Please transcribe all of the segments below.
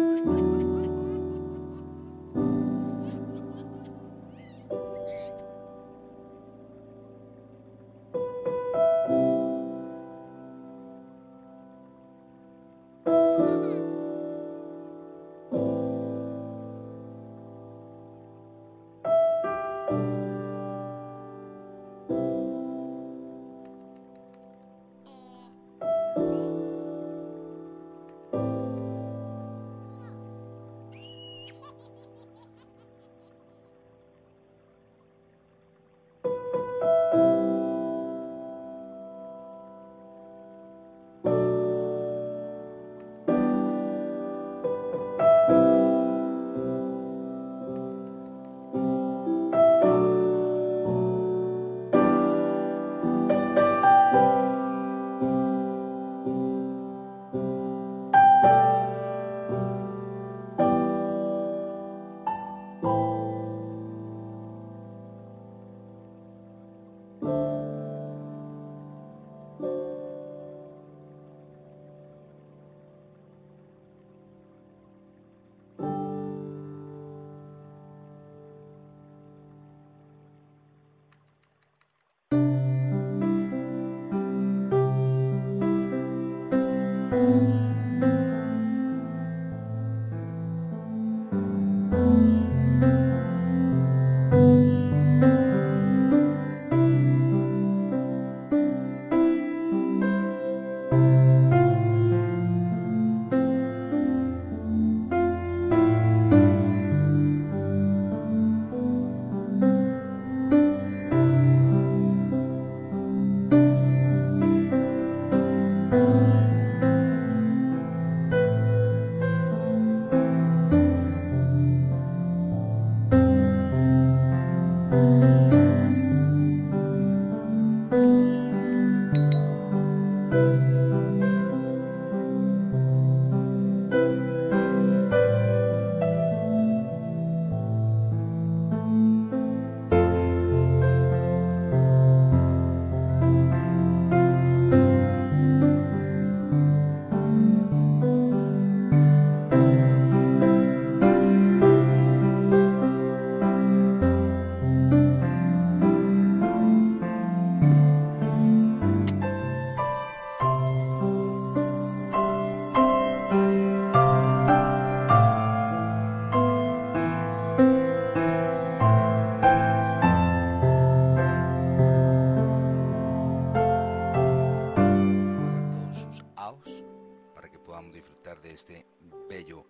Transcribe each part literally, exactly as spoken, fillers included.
Este bello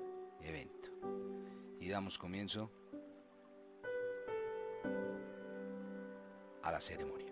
evento y damos comienzo a la ceremonia.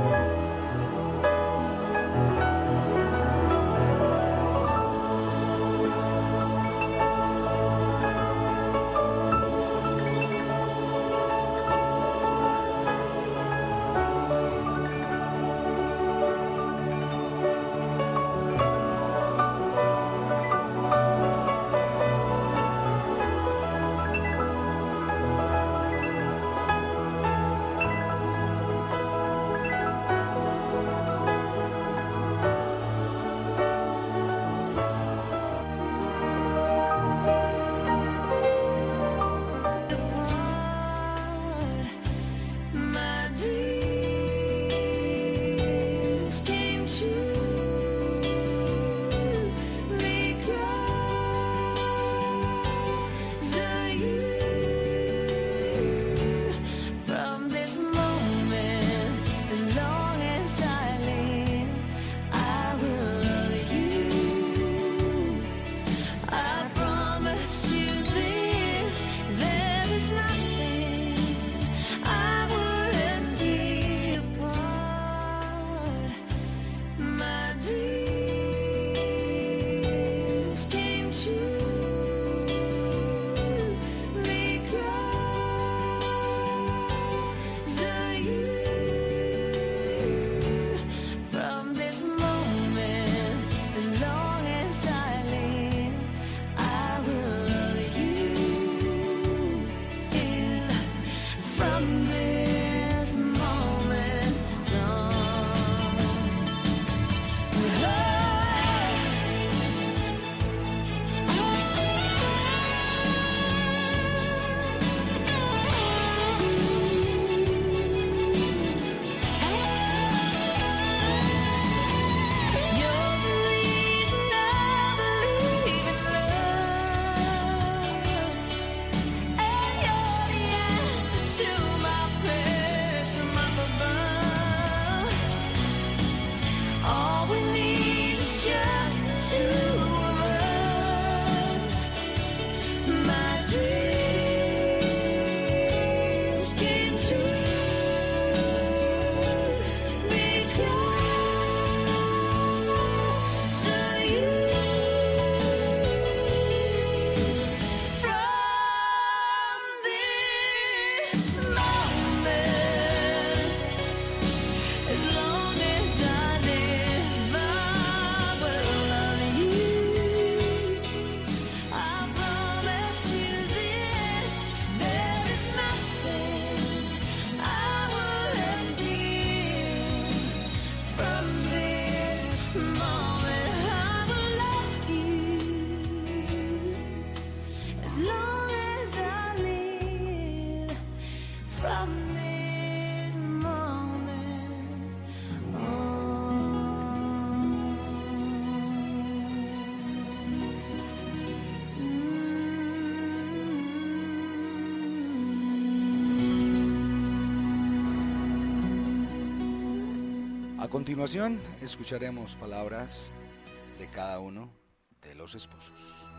A continuación, escucharemos palabras de cada uno de los esposos.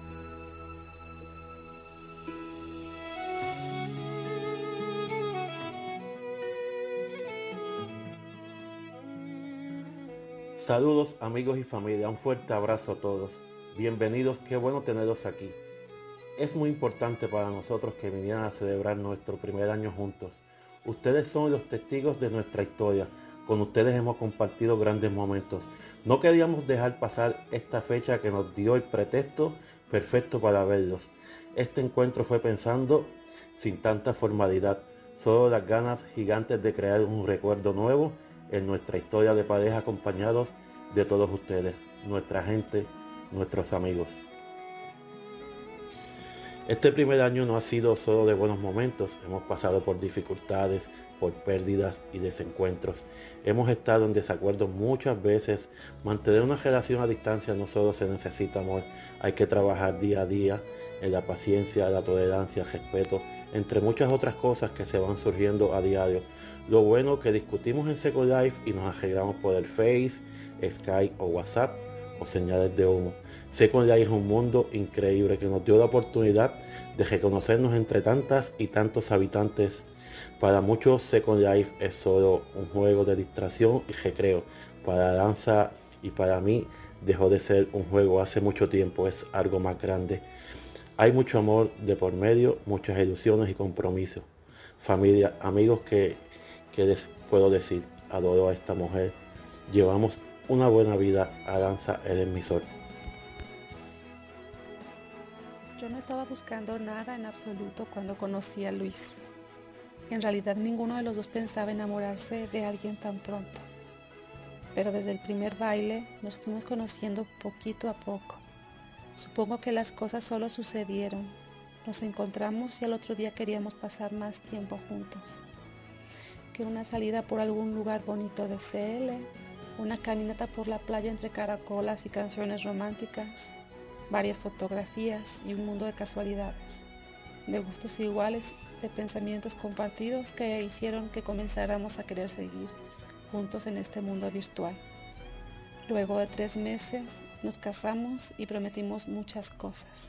Saludos amigos y familia, un fuerte abrazo a todos. Bienvenidos, qué bueno tenerlos aquí. Es muy importante para nosotros que vinieran a celebrar nuestro primer año juntos. Ustedes son los testigos de nuestra historia. Con ustedes hemos compartido grandes momentos. No queríamos dejar pasar esta fecha que nos dio el pretexto perfecto para verlos. Este encuentro fue pensando sin tanta formalidad, solo las ganas gigantes de crear un recuerdo nuevo en nuestra historia de pareja, acompañados de todos ustedes, nuestra gente, nuestros amigos. Este primer año no ha sido solo de buenos momentos, hemos pasado por dificultades, por pérdidas y desencuentros. Hemos estado en desacuerdo muchas veces. Mantener una relación a distancia no solo se necesita amor, hay que trabajar día a día en la paciencia, la tolerancia, el respeto, entre muchas otras cosas que se van surgiendo a diario. Lo bueno que discutimos en Second Life y nos arreglamos por el Face, Skype o WhatsApp o señales de humo. Second Life es un mundo increíble que nos dio la oportunidad de reconocernos entre tantas y tantos habitantes Para muchos Second Life es solo un juego de distracción y recreo. Para Aranza y para mí dejó de ser un juego hace mucho tiempo, es algo más grande. Hay mucho amor de por medio, muchas ilusiones y compromisos. Familia, amigos, que, que les puedo decir, adoro a esta mujer. Llevamos una buena vida, Aranza, eres mi sol. Yo no estaba buscando nada en absoluto cuando conocí a Luis. En realidad ninguno de los dos pensaba enamorarse de alguien tan pronto. Pero desde el primer baile nos fuimos conociendo poquito a poco. Supongo que las cosas solo sucedieron. Nos encontramos y al otro día queríamos pasar más tiempo juntos. Que una salida por algún lugar bonito de C L, una caminata por la playa entre caracolas y canciones románticas, varias fotografías y un mundo de casualidades, de gustos iguales, de pensamientos compartidos que hicieron que comenzáramos a querer seguir juntos en este mundo virtual. Luego de tres meses nos casamos y prometimos muchas cosas.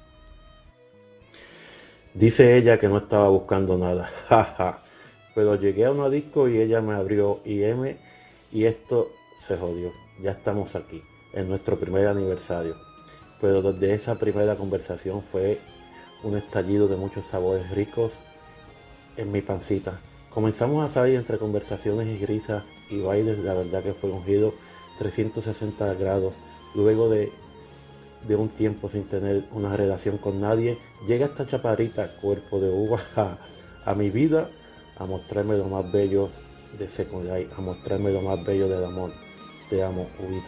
Dice ella que no estaba buscando nada, jaja, pero llegué a una disco y ella me abrió I M y esto se jodió. Ya estamos aquí, en nuestro primer aniversario. Pero desde esa primera conversación fue un estallido de muchos sabores ricos en mi pancita. Comenzamos a salir entre conversaciones y risas y bailes, la verdad que fue un giro trescientos sesenta grados. Luego de, de un tiempo sin tener una relación con nadie, llega esta chaparrita, cuerpo de uva, a, a mi vida, a mostrarme lo más bello de Second Life, a mostrarme lo más bello del amor. Te amo, Uvita.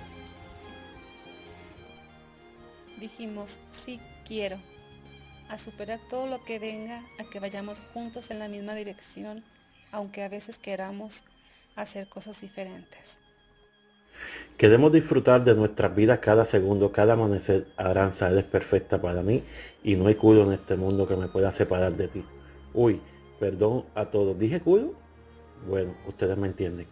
Dijimos, sí quiero, a superar todo lo que venga, a que vayamos juntos en la misma dirección, aunque a veces queramos hacer cosas diferentes. Queremos disfrutar de nuestras vidas cada segundo, cada amanecer. Aranza, eres perfecta para mí y no hay culo en este mundo que me pueda separar de ti. Uy, perdón a todos. ¿Dije culo? Bueno, ustedes me entienden.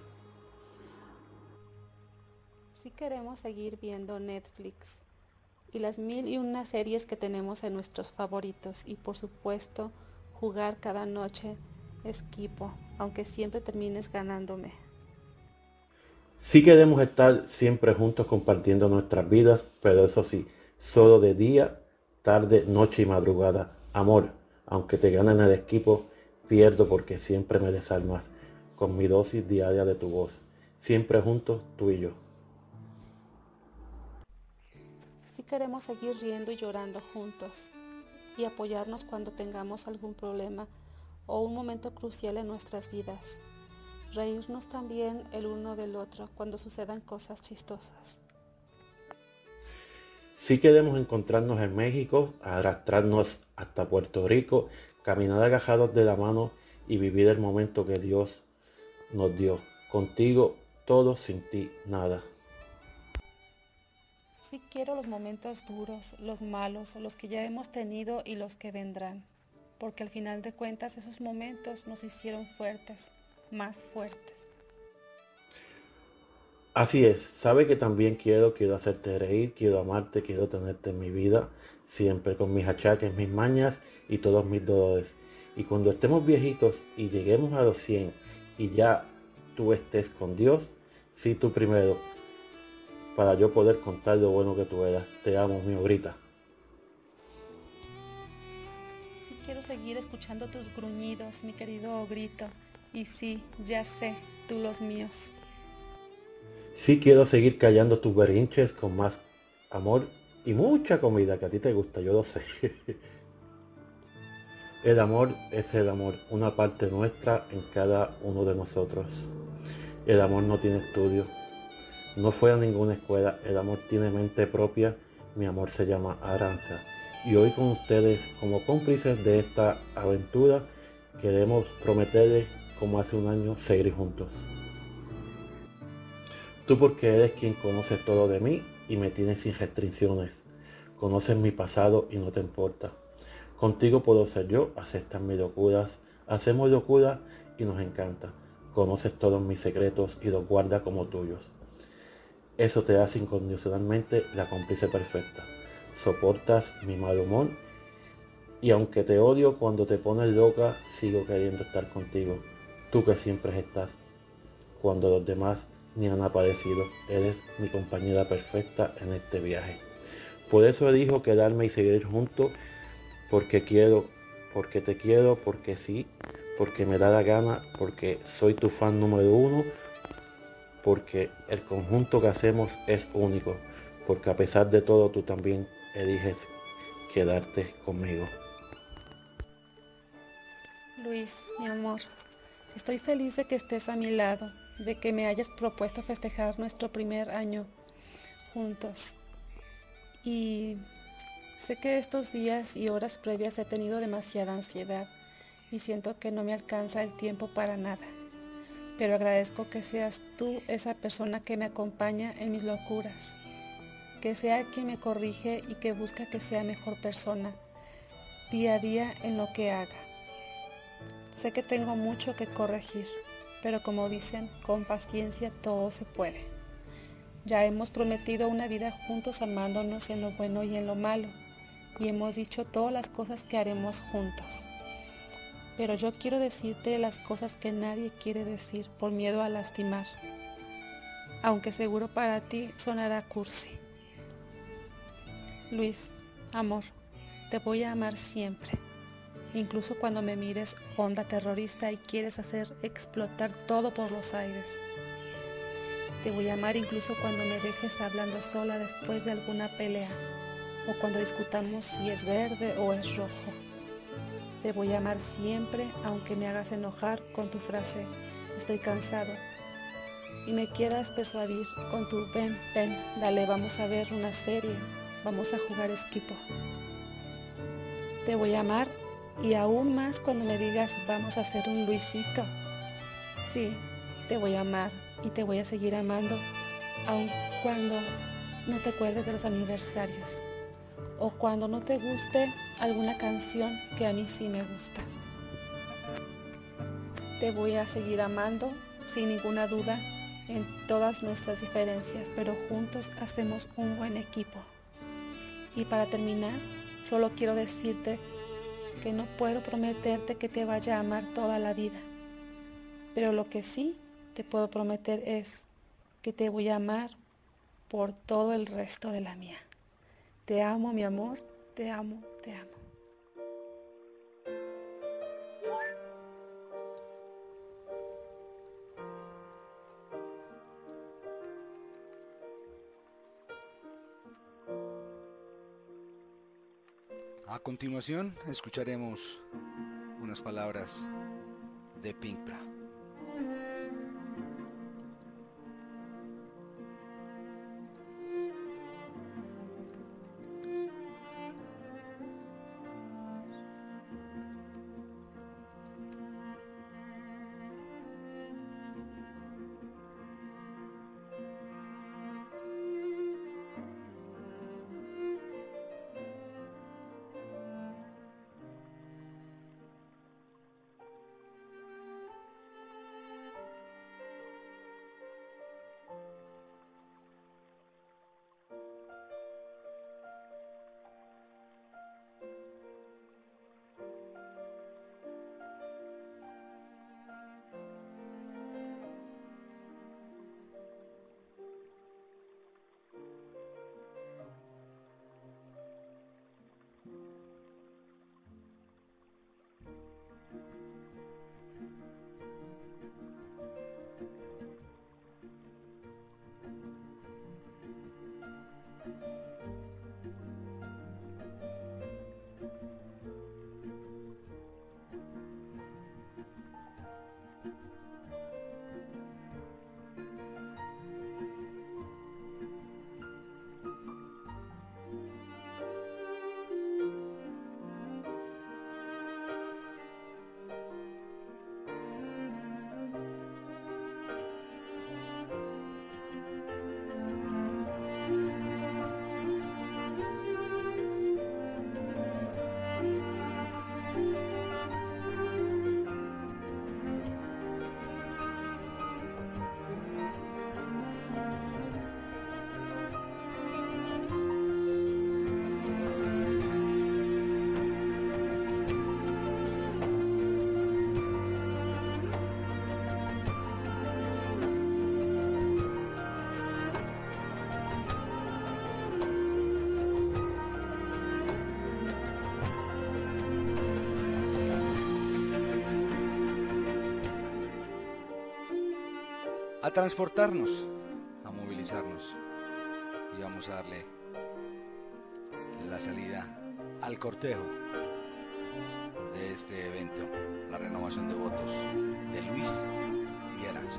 Sí queremos seguir viendo Netflix y las mil y una series que tenemos en nuestros favoritos y por supuesto jugar cada noche Esquipo, aunque siempre termines ganándome. Sí queremos estar siempre juntos compartiendo nuestras vidas, pero eso sí, solo de día, tarde, noche y madrugada. Amor, aunque te ganen el equipo, pierdo porque siempre me desarmas con mi dosis diaria de tu voz. Siempre juntos, tú y yo. Sí queremos seguir riendo y llorando juntos y apoyarnos cuando tengamos algún problema o un momento crucial en nuestras vidas. Reírnos también el uno del otro cuando sucedan cosas chistosas. Sí queremos encontrarnos en México, arrastrarnos hasta Puerto Rico, caminar agajados de la mano y vivir el momento que Dios nos dio. Contigo, todo, sin ti, nada. Sí quiero los momentos duros, los malos, los que ya hemos tenido y los que vendrán, porque al final de cuentas esos momentos nos hicieron fuertes, más fuertes. Así es, sabe que también quiero, quiero hacerte reír, quiero amarte, quiero tenerte en mi vida, siempre con mis achaques, mis mañas y todos mis dolores. Y cuando estemos viejitos y lleguemos a los cien y ya tú estés con Dios, sí tú primero, para yo poder contar lo bueno que tú eras. Te amo, mi obrita. Sí quiero seguir escuchando tus gruñidos, mi querido ogrito. Y sí, ya sé, tú los míos. Sí quiero seguir callando tus berrinches con más amor y mucha comida que a ti te gusta, yo lo sé. El amor es el amor, una parte nuestra en cada uno de nosotros. El amor no tiene estudio, no fue a ninguna escuela, el amor tiene mente propia, mi amor se llama Aranza. Y hoy con ustedes, como cómplices de esta aventura, queremos prometerles, como hace un año, seguir juntos. Tú porque eres quien conoce todo de mí y me tienes sin restricciones. Conoces mi pasado y no te importa. Contigo puedo ser yo, aceptas mis locuras, hacemos locuras y nos encanta. Conoces todos mis secretos y los guardas como tuyos. Eso te hace incondicionalmente la cómplice perfecta. Soportas mi mal humor Y aunque te odio cuando te pones loca, sigo queriendo estar contigo. Tú que siempre estás. Cuando los demás ni han aparecido, eres mi compañera perfecta en este viaje. Por eso elijo quedarme y seguir juntos, porque quiero, porque te quiero, porque sí, porque me da la gana, porque soy tu fan número uno, porque el conjunto que hacemos es único, porque a pesar de todo tú también eliges quedarte conmigo. Luis, mi amor, estoy feliz de que estés a mi lado, de que me hayas propuesto festejar nuestro primer año juntos. Y sé que estos días y horas previas he tenido demasiada ansiedad y siento que no me alcanza el tiempo para nada. Pero agradezco que seas tú esa persona que me acompaña en mis locuras, que sea quien me corrige y que busca que sea mejor persona día a día en lo que haga. Sé que tengo mucho que corregir, pero como dicen, con paciencia todo se puede. Ya hemos prometido una vida juntos amándonos en lo bueno y en lo malo, y hemos dicho todas las cosas que haremos juntos. Pero yo quiero decirte las cosas que nadie quiere decir por miedo a lastimar, aunque seguro para ti sonará cursi. Luis, amor, te voy a amar siempre. Incluso cuando me mires onda terrorista y quieres hacer explotar todo por los aires. Te voy a amar incluso cuando me dejes hablando sola después de alguna pelea, o cuando discutamos si es verde o es rojo. Te voy a amar siempre aunque me hagas enojar con tu frase, estoy cansado, y me quieras persuadir con tu ven, ven, dale, vamos a ver una serie, vamos a jugar esquipo. Te voy a amar y aún más cuando me digas vamos a hacer un Luisito. Sí, te voy a amar y te voy a seguir amando aun cuando no te acuerdes de los aniversarios o cuando no te guste alguna canción que a mí sí me gusta. Te voy a seguir amando sin ninguna duda en todas nuestras diferencias, pero juntos hacemos un buen equipo. Y para terminar, solo quiero decirte que no puedo prometerte que te vaya a amar toda la vida, pero lo que sí te puedo prometer es que te voy a amar por todo el resto de la mía. Te amo, mi amor, te amo, te amo. A continuación escucharemos unas palabras de Pimpra. transportarnos, a movilizarnos. Y vamos a darle la salida al cortejo de este evento, la renovación de votos de Luis y Arantxa.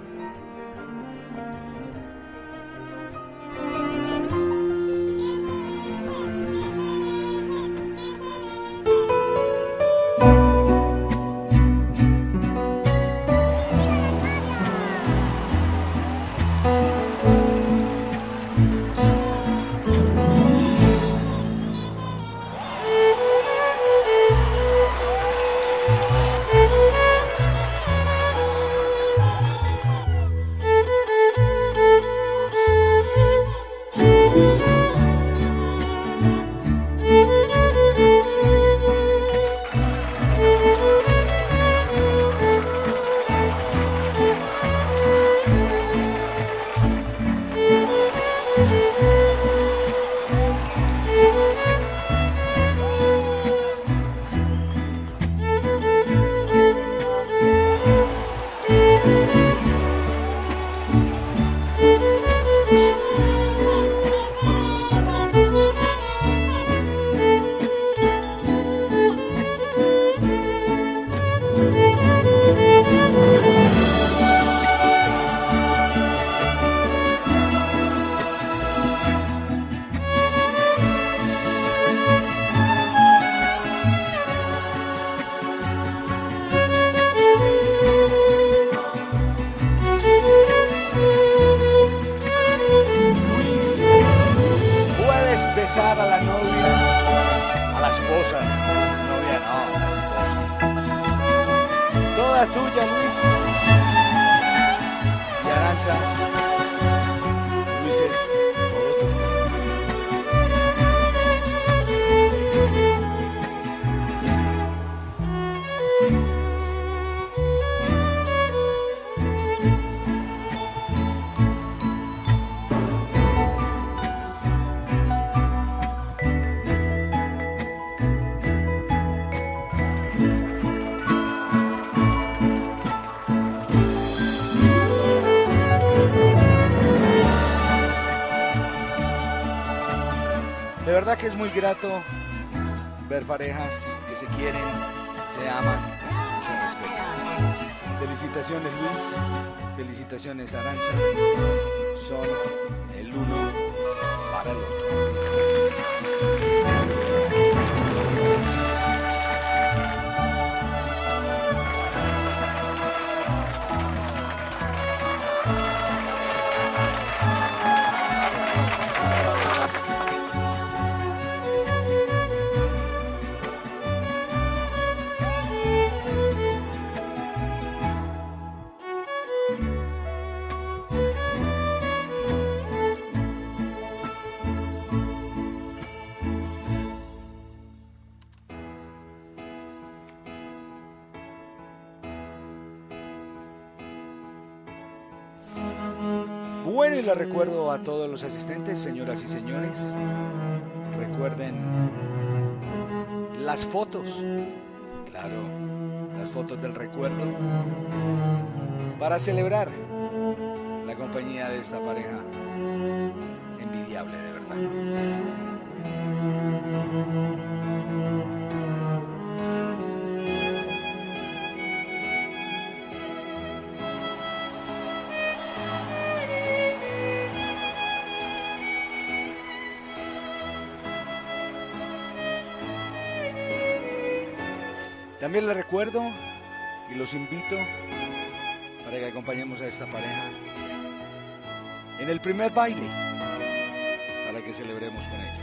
Besar a la novia, a la esposa, novia no, la esposa. Toda tuya, Luis. Y Arantxa, Luis es todo tuyo. De verdad que es muy grato ver parejas que se quieren, se aman y se respetan. Felicitaciones Luis, felicitaciones Arantxa, son el uno para el otro. Bueno, y les recuerdo a todos los asistentes, señoras y señores, recuerden las fotos, claro, las fotos del recuerdo, para celebrar la compañía de esta pareja envidiable, de verdad. También les recuerdo y los invito para que acompañemos a esta pareja en el primer baile, para que celebremos con ellos.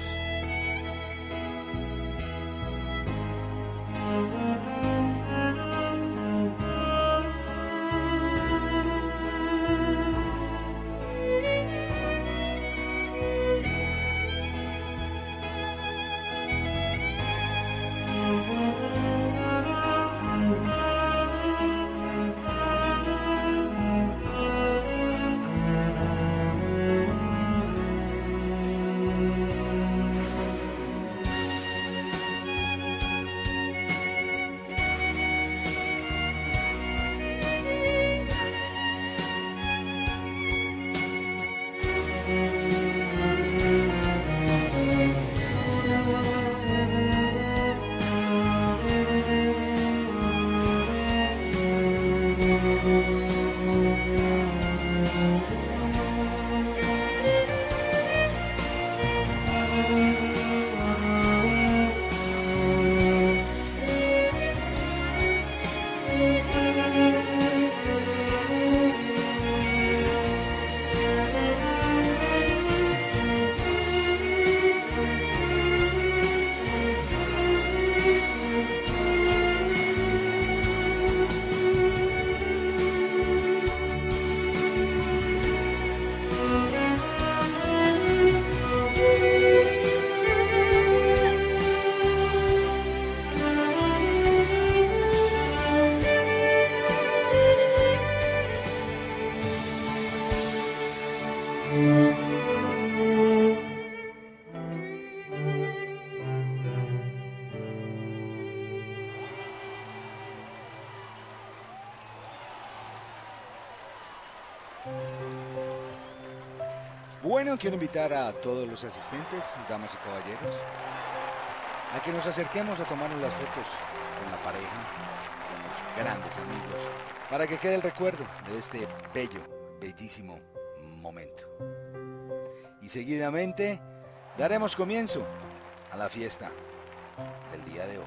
Bueno, quiero invitar a todos los asistentes, damas y caballeros, a que nos acerquemos a tomarnos las fotos con la pareja, con los grandes amigos, para que quede el recuerdo de este bello, bellísimo momento. Y seguidamente daremos comienzo a la fiesta del día de hoy.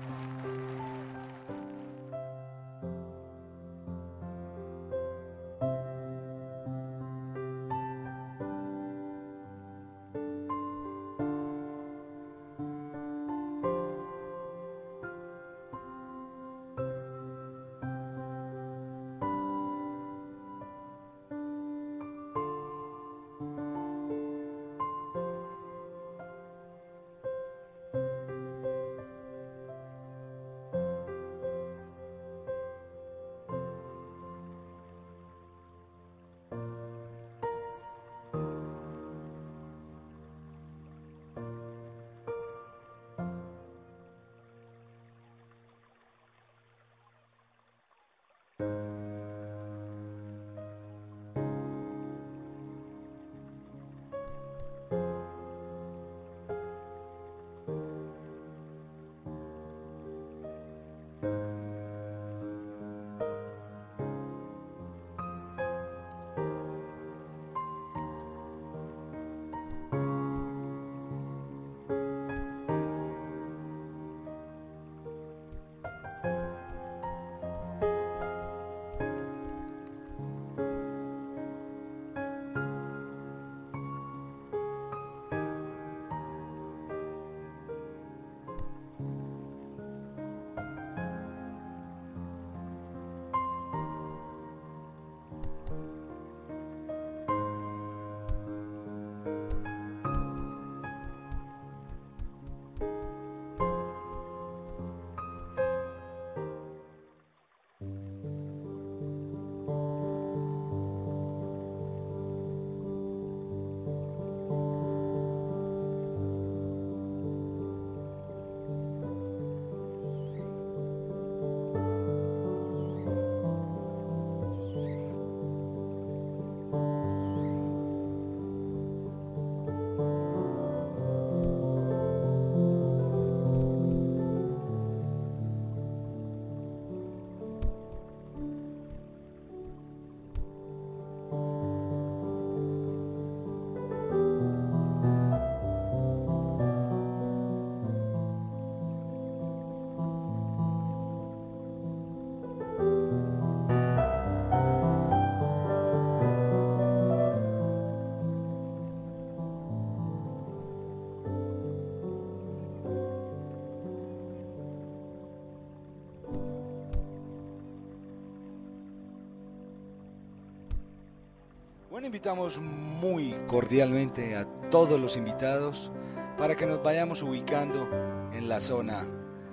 Bueno, invitamos muy cordialmente a todos los invitados para que nos vayamos ubicando en la zona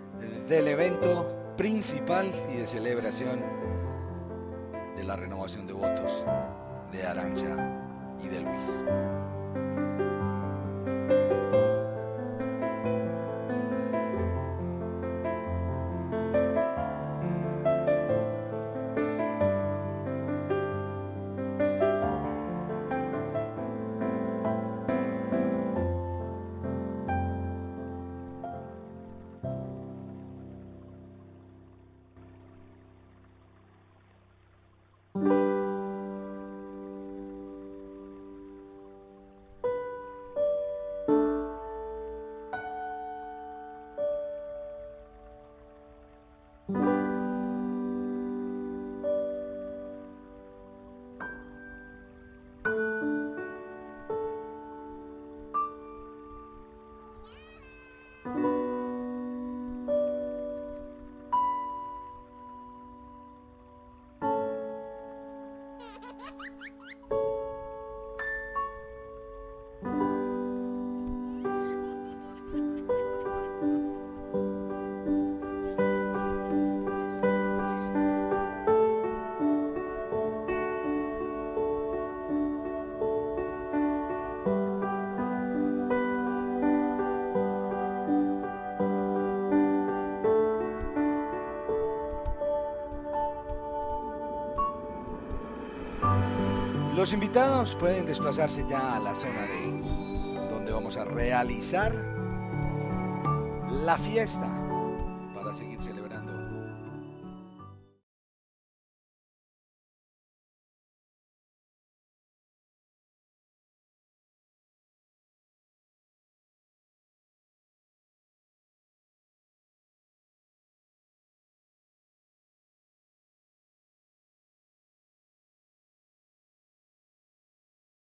del evento principal y de celebración de la renovación de votos de Arantxa y de Luis. Los invitados pueden desplazarse ya a la zona de donde vamos a realizar la fiesta para seguir celebrando.